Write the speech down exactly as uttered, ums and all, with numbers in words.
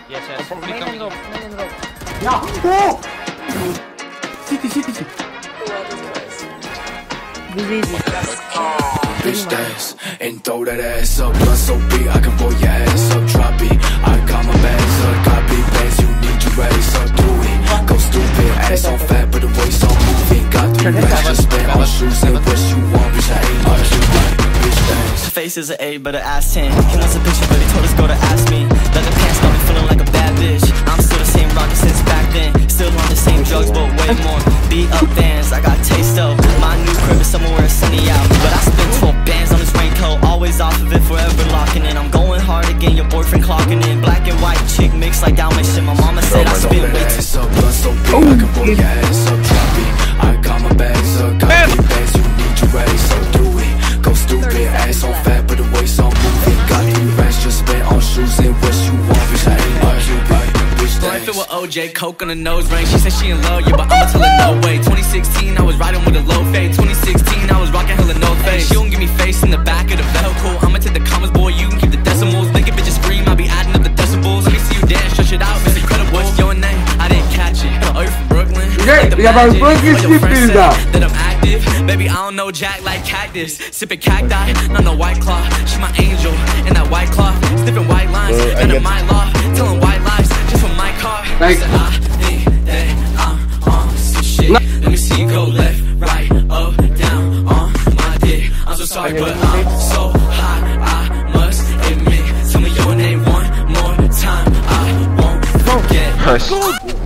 Yes, yes. Main and rope, main and rope. Yeah. Oh! City, city, city. Bitch dance and throw that ass up. Blood so big I can roll your ass up. Drop it, I got my bags up. Got big bags, you need your race up. Do it, go stupid. Ass on fat, but the waist on moving. Got three racks, just spend all shoes. And what you want, bitch, I ain't all you want. Bitch dance. Her face is an A, but her ass ten. He wants a picture, but he told his girl to ask me. Leather pants got me feeling like a bad bitch. I'm still the same rocket since back then. Still on the same drugs, but way more. Beat up bands, I got taste though. My new crib is somewhere where it's sunny out. But I spent twelve bands on this raincoat. Always off of it, forever locking in. I'm going hard again, your boyfriend clocking in. Black and white chick mixed like Dalmatian. My mama said I spit way too. Blood so big I can roll your ass up. Drop it, I got my bags up. Got big bags, you need your race up. Do it, go stupid. Ass on fat, but the waist on moving. Got three racks, just spent on shoes. And what you want, bitch, I ain't all you want. Life it with O J, coke on the nose ring. She said she in love, yeah, but I'ma tell her no way. Twenty sixteen, I was riding with a low fade. Twenty sixteen, I was rocking hella no face. She don't give me face in the back of the vehicle. I'ma take the commas, boy, you can keep the decimals. Make a bitch scream, I'll be adding up the decibels. Let me see you dance, stretch it out, it's incredible. What's your name? I didn't catch it. Oh, you're from Brooklyn? Like the magic. Oh, your friend said that I'm active. Baby, I don't know Jack like cactus. Sipping cacti, not no white claw. She my angel, in that white claw. Sniffing white lines, uh, and in my law. Telling white lies, just for my car. Like, I think that I'm on some shit. Let me see you go left, right, up, down, on my dick. I'm so sorry, but I'm so hot, I must admit. Tell me your name one more time, I won't forget.